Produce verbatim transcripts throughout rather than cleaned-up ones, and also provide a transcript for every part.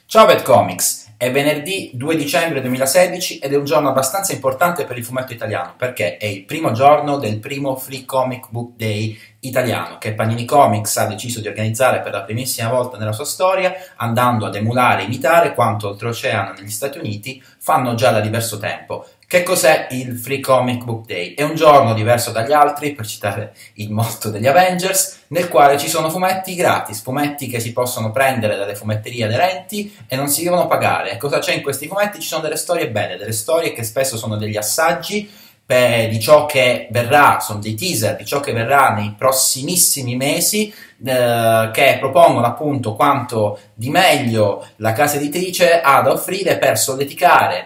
Ciao Pet Comics, è venerdì due dicembre duemilasedici ed è un giorno abbastanza importante per il fumetto italiano perché è il primo giorno del primo Free Comic Book Day italiano che Panini Comics ha deciso di organizzare per la primissima volta nella sua storia, andando ad emulare e imitare quanto oltreoceano negli Stati Uniti fanno già da diverso tempo. Che cos'è il Free Comic Book Day? È un giorno diverso dagli altri, per citare il motto degli Avengers, nel quale ci sono fumetti gratis, fumetti che si possono prendere dalle fumetterie aderenti e non si devono pagare. E cosa c'è in questi fumetti? Ci sono delle storie belle, delle storie che spesso sono degli assaggi per, di ciò che verrà, sono dei teaser di ciò che verrà nei prossimissimi mesi, eh, che propongono appunto quanto di meglio la casa editrice ha da offrire per solleticare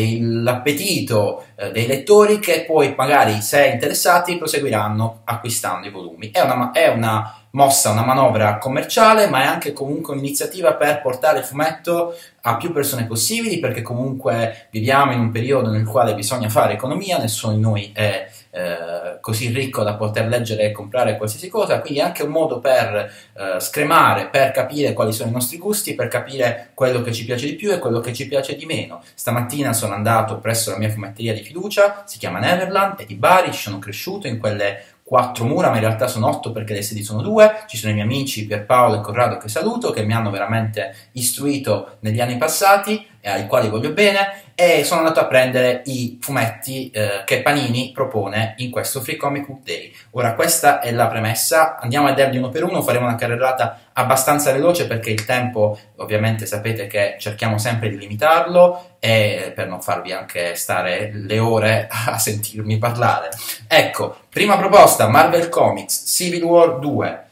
l'appetito eh, dei lettori che poi magari, se interessati, proseguiranno acquistando i volumi. È una, è una mossa, una manovra commerciale, ma è anche comunque un'iniziativa per portare il fumetto a più persone possibili, perché comunque viviamo in un periodo nel quale bisogna fare economia, nessuno di noi è eh, così ricco da poter leggere e comprare qualsiasi cosa, quindi è anche un modo per eh, scremare, per capire quali sono i nostri gusti, per capire quello che ci piace di più e quello che ci piace di meno. Stamattina sono andato presso la mia fumetteria di fiducia, si chiama Neverland, è di Bari, ci sono cresciuto in quelle quattro mura, ma in realtà sono otto perché le sedi sono due. Ci sono i miei amici Pierpaolo e Corrado, che saluto, che mi hanno veramente istruito negli anni passati e ai quali voglio bene, e sono andato a prendere i fumetti eh, che Panini propone in questo Free Comic Book Day. Ora, questa è la premessa, andiamo a vederli uno per uno, faremo una carrellata abbastanza veloce perché il tempo, ovviamente sapete che cerchiamo sempre di limitarlo, e per non farvi anche stare le ore a sentirmi parlare. Ecco, prima proposta, Marvel Comics Civil War due.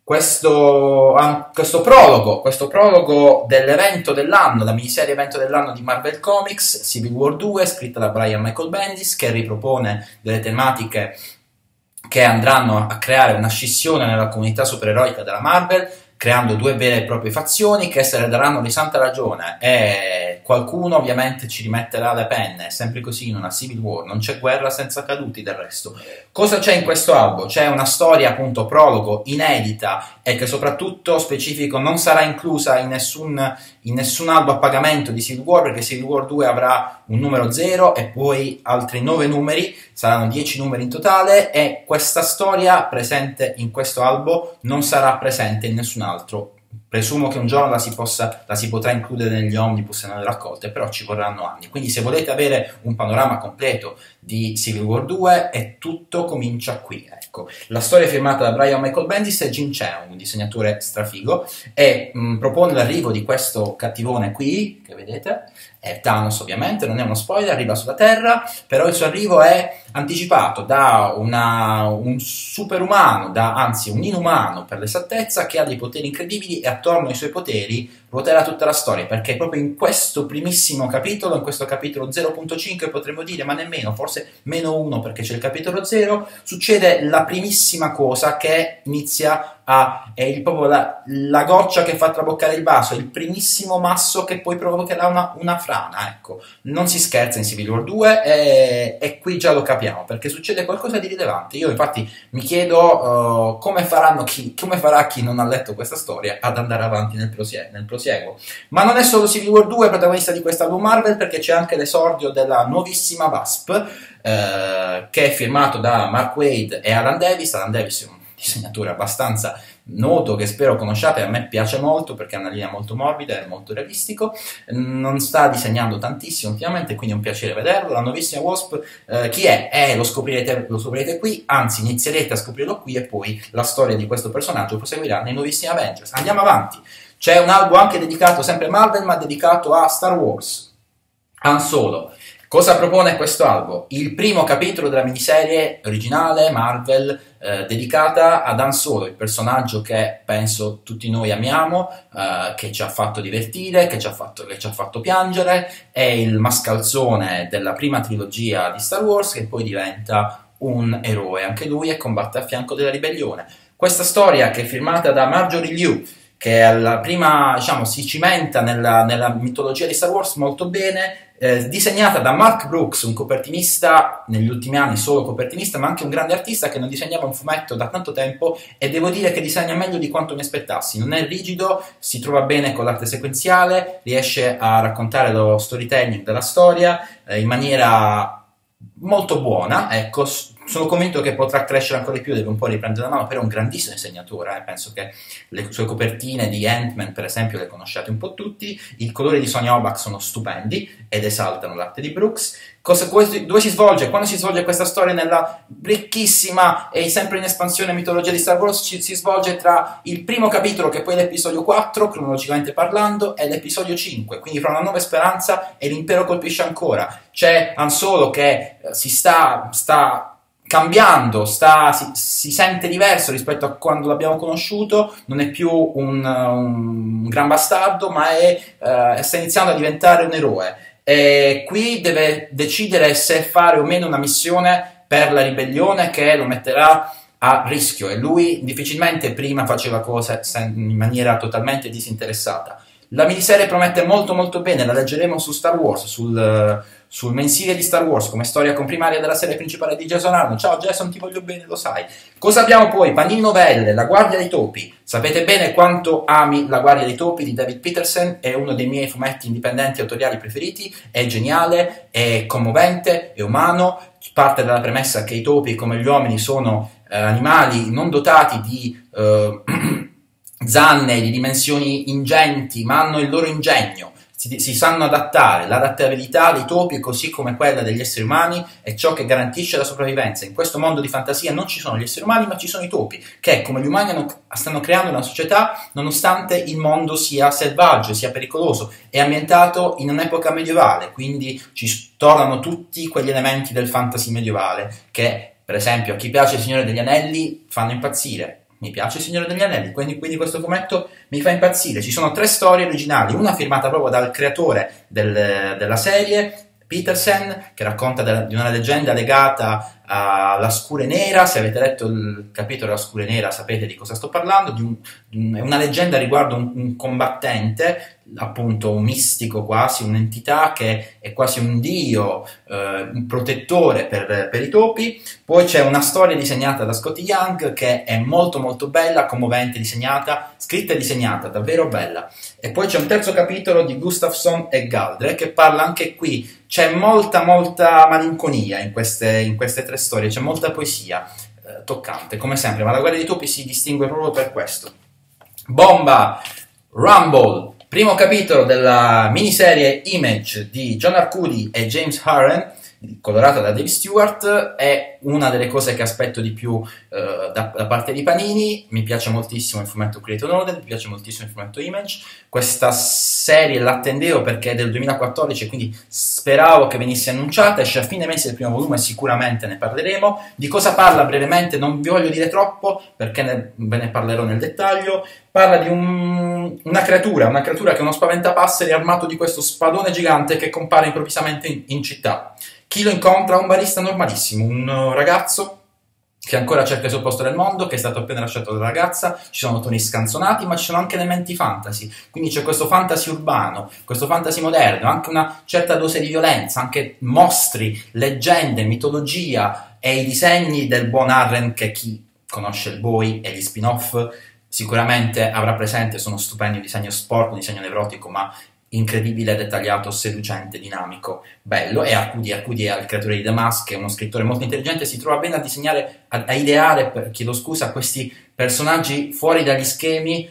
Questo, uh, questo prologo, questo prologo dell'evento dell'anno, la miniserie evento dell'anno di Marvel Comics, Civil War due, scritta da Brian Michael Bendis, che ripropone delle tematiche che andranno a creare una scissione nella comunità supereroica della Marvel, creando due vere e proprie fazioni che se ne daranno di santa ragione, e qualcuno ovviamente ci rimetterà le penne. È sempre così in una Civil War, non c'è guerra senza caduti del resto. Cosa c'è in questo albo? C'è una storia, appunto, prologo, inedita e che soprattutto, specifico, non sarà inclusa in nessun, in nessun albo a pagamento di Civil War, perché Civil War due avrà un numero zero e poi altri nove numeri, saranno dieci numeri in totale, e questa storia presente in questo albo non sarà presente in nessun altro. Presumo che un giorno la si, possa, la si potrà includere negli omnibus e nelle raccolte, però ci vorranno anni. Quindi se volete avere un panorama completo di Civil War due, è tutto comincia qui. Ecco. La storia è firmata da Brian Michael Bendis e Jim Cheung, un disegnatore strafigo, e mh, propone l'arrivo di questo cattivone qui, che vedete, è Thanos ovviamente, non è uno spoiler, arriva sulla Terra, però il suo arrivo è anticipato da una, un superumano, da, anzi un inumano per l'esattezza, che ha dei poteri incredibili, e attorno ai suoi poteri ruoterà tutta la storia, perché proprio in questo primissimo capitolo, in questo capitolo zero punto cinque potremmo dire, ma nemmeno, forse meno uno perché c'è il capitolo zero, succede la primissima cosa che inizia a, è il, proprio la, la goccia che fa traboccare il vaso, il primissimo masso che poi provocherà una, una frana, ecco. Non si scherza in Civil War due, e, e qui già lo capiamo, perché succede qualcosa di rilevante. Io infatti mi chiedo uh, come, faranno chi, come farà chi non ha letto questa storia ad andare avanti nel, prosie, nel prosieguo. Ma non è solo Civil War due protagonista di quest'album Marvel, perché c'è anche l'esordio della nuovissima Wasp, uh, che è firmato da Mark Waid e Alan Davis. Alan Davis è un disegnatore abbastanza noto che spero conosciate, a me piace molto perché ha una linea molto morbida e molto realistico. Non sta disegnando tantissimo ultimamente, quindi è un piacere vederlo. La nuovissima Wasp, eh, chi è? Eh, lo scoprirete, lo scoprirete qui, anzi inizierete a scoprirlo qui, e poi la storia di questo personaggio proseguirà nei nuovissimi Avengers. Andiamo avanti, c'è un albo anche dedicato sempre a Marvel, ma dedicato a Star Wars, Han Solo. Cosa propone questo albo? Il primo capitolo della miniserie originale Marvel eh, dedicata ad Han Solo, il personaggio che penso tutti noi amiamo, eh, che ci ha fatto divertire, che ci ha fatto, che ci ha fatto piangere, è il mascalzone della prima trilogia di Star Wars, che poi diventa un eroe anche lui e combatte a fianco della ribellione. Questa storia, che è firmata da Marjorie Liu, che alla prima, diciamo, si cimenta nella, nella mitologia di Star Wars molto bene, eh, disegnata da Mark Brooks, un copertinista, negli ultimi anni solo copertinista, ma anche un grande artista che non disegnava un fumetto da tanto tempo, e devo dire che disegna meglio di quanto mi aspettassi. Non è rigido, si trova bene con l'arte sequenziale, riesce a raccontare lo storytelling della storia eh, in maniera molto buona, ecco. Sono convinto che potrà crescere ancora di più, deve un po' riprendere la mano, però è un grandissimo disegnatore, eh. Penso che le sue copertine di Ant-Man, per esempio, le conosciate un po' tutti, i colori di Sonia Orbach sono stupendi ed esaltano l'arte di Brooks. Cosa, dove si svolge? Quando si svolge questa storia nella ricchissima e sempre in espansione mitologia di Star Wars, ci, si svolge tra il primo capitolo, che poi è l'episodio quattro, cronologicamente parlando, e l'episodio cinque, quindi fra una nuova speranza e l'impero colpisce ancora. C'è Han Solo che si sta... sta cambiando, sta, si, si sente diverso rispetto a quando l'abbiamo conosciuto, non è più un, un gran bastardo, ma è, uh, sta iniziando a diventare un eroe. E qui deve decidere se fare o meno una missione per la ribellione che lo metterà a rischio, e lui difficilmente prima faceva cose in maniera totalmente disinteressata. La miniserie promette molto molto bene, la leggeremo su Star Wars, sul, sul mensile di Star Wars, come storia comprimaria della serie principale di Jason Aaron. Ciao Jason, ti voglio bene, lo sai. Cosa abbiamo poi? Panini Novelle, La Guardia dei Topi. Sapete bene quanto ami La Guardia dei Topi di David Petersen, è uno dei miei fumetti indipendenti autoriali preferiti, è geniale, è commovente, è umano, parte dalla premessa che i topi, come gli uomini, sono eh, animali non dotati di... Eh, zanne di dimensioni ingenti, ma hanno il loro ingegno, si, si sanno adattare. L'adattabilità dei topi, così come quella degli esseri umani, è ciò che garantisce la sopravvivenza. In questo mondo di fantasia non ci sono gli esseri umani, ma ci sono i topi, che come gli umani hanno, stanno creando una società nonostante il mondo sia selvaggio, sia pericoloso. È ambientato in un'epoca medievale, quindi ci tornano tutti quegli elementi del fantasy medievale che, per esempio, a chi piace Il Signore degli Anelli fanno impazzire. Mi piace Il Signore degli Anelli, quindi, quindi questo fumetto mi fa impazzire. Ci sono tre storie originali, una firmata proprio dal creatore del, della serie, Petersen, che racconta de, di una leggenda legata alla Scure Nera. Se avete letto il capitolo della Scure Nera sapete di cosa sto parlando. Di un, di una leggenda riguardo un, un combattente, appunto un mistico quasi, un'entità che è quasi un dio, eh, un protettore per, per i topi. Poi c'è una storia disegnata da Scotty Young che è molto molto bella, commovente, disegnata, scritta e disegnata, davvero bella. E poi c'è un terzo capitolo di Gustafsson e Galdre che parla anche qui, c'è molta molta malinconia in queste, in queste tre storie, c'è molta poesia, eh, toccante come sempre, ma La Guardia dei Topi si distingue proprio per questo. Bomba! Rumble! Primo capitolo della miniserie Image di John Arcudi e James Harren, colorata da Dave Stewart. È una delle cose che aspetto di più eh, da, da parte di Panini. Mi piace moltissimo il fumetto Creator Order, mi piace moltissimo il fumetto Image. Questa serie l'attendevo perché è del duemilaquattordici, quindi speravo che venisse annunciata. Esce a fine mese del primo volume, sicuramente ne parleremo. Di cosa parla brevemente non vi voglio dire troppo perché ne, ve ne parlerò nel dettaglio. Parla di un, una creatura, una creatura che è uno spaventapasseri armato di questo spadone gigante che compare improvvisamente in, in città. Chi lo incontra? Un barista normalissimo, un ragazzo che ancora cerca il suo posto nel mondo, che è stato appena lasciato dalla ragazza. Ci sono toni scanzonati, ma ci sono anche elementi fantasy, quindi c'è questo fantasy urbano, questo fantasy moderno, anche una certa dose di violenza, anche mostri, leggende, mitologia e i disegni del buon Harren, che chi conosce il Boy e gli spin-off sicuramente avrà presente. Sono stupendi, un disegno sporco, un disegno nevrotico, ma incredibile, dettagliato, seducente, dinamico, bello. E Arcudi, Arcudi è il creatore di The Mask, è uno scrittore molto intelligente, si trova bene a disegnare, a, a ideare, per, chiedo scusa, questi personaggi fuori dagli schemi,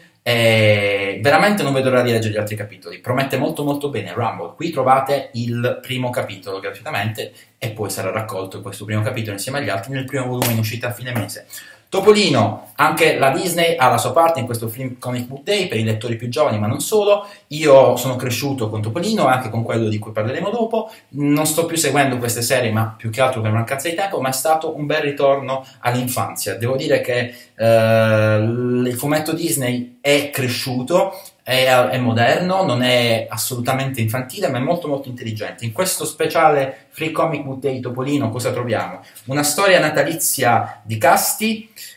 e veramente non vedo l'ora di leggere gli altri capitoli. Promette molto molto bene Rumble. Qui trovate il primo capitolo gratuitamente e poi sarà raccolto questo primo capitolo insieme agli altri nel primo volume in uscita a fine mese. Topolino, anche la Disney ha la sua parte in questo Film Comic Book Day per i lettori più giovani, ma non solo. Io sono cresciuto con Topolino e anche con quello di cui parleremo dopo. Non sto più seguendo queste serie, ma più che altro per mancanza di tempo, ma è stato un bel ritorno all'infanzia. Devo dire che eh, il fumetto Disney è cresciuto, è, è moderno, non è assolutamente infantile, ma è molto molto intelligente. In questo speciale Free Comic Book Day Topolino cosa troviamo? Una storia natalizia di Casti,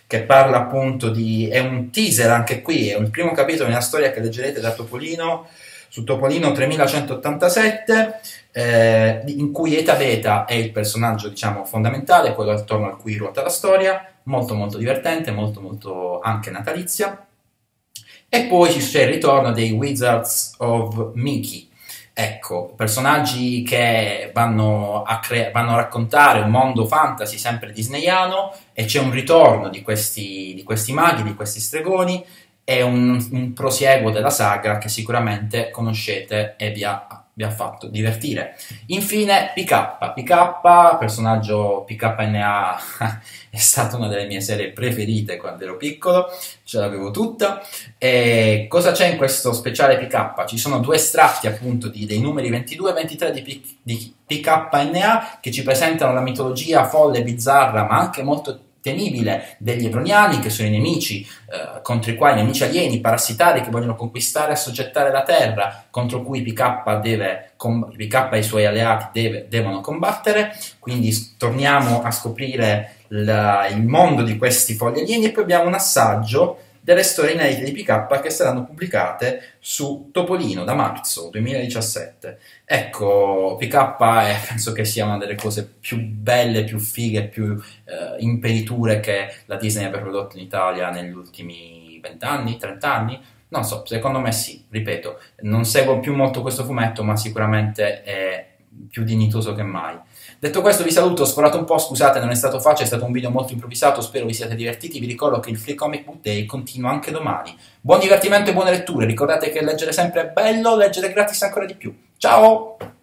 che parla appunto di... è un teaser anche qui, è il primo capitolo nella storia che leggerete da Topolino, su Topolino tremilacentottantasette, eh, in cui Eta Beta è il personaggio, diciamo, fondamentale, quello attorno al cui ruota la storia, molto molto divertente, molto molto anche natalizia. E poi c'è il ritorno dei Wizards of Mickey. Ecco, personaggi che vanno a, cre- vanno a raccontare un mondo fantasy sempre disneyano, e c'è un ritorno di questi, di questi maghi, di questi stregoni, e un, un prosieguo della saga che sicuramente conoscete e vi ha, vi ha fatto divertire. Infine P K, P K, personaggio P K N A è stata una delle mie serie preferite quando ero piccolo, ce l'avevo tutta. E cosa c'è in questo speciale P K? Ci sono due estratti appunto di, dei numeri ventidue e ventitré di, P, di P K N A che ci presentano la mitologia folle, bizzarra, ma anche molto temibile degli Evroniani, che sono i nemici eh, contro i quali, nemici alieni, parassitari, che vogliono conquistare e assoggettare la Terra, contro cui P K, deve, P K e i suoi alleati deve, devono combattere. Quindi torniamo a scoprire la, il mondo di questi fogli alieni, e poi abbiamo un assaggio delle storie inedite di P K che saranno pubblicate su Topolino da marzo duemiladiciassette. Ecco, P K è, penso che sia una delle cose più belle, più fighe, più eh, imperiture che la Disney abbia prodotto in Italia negli ultimi vent'anni, trent'anni. Non so, secondo me sì, ripeto, non seguo più molto questo fumetto, ma sicuramente è più dignitoso che mai. Detto questo vi saluto, ho sforato un po', scusate, non è stato facile, è stato un video molto improvvisato, spero vi siate divertiti. Vi ricordo che il Free Comic Book Day continua anche domani. Buon divertimento e buone letture, ricordate che leggere sempre è bello, leggere gratis ancora di più. Ciao!